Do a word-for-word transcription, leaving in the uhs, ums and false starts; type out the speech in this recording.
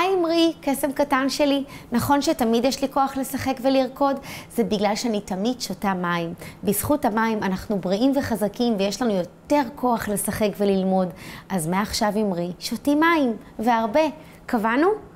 היי אמרי, קסם קטן שלי, נכון שתמיד יש לי כוח לשחק ולרקוד? זה בגלל שאני תמיד שותה מים. בזכות המים אנחנו בריאים וחזקים ויש לנו יותר כוח לשחק וללמוד. אז מעכשיו אמרי, שותי מים, והרבה. קבענו?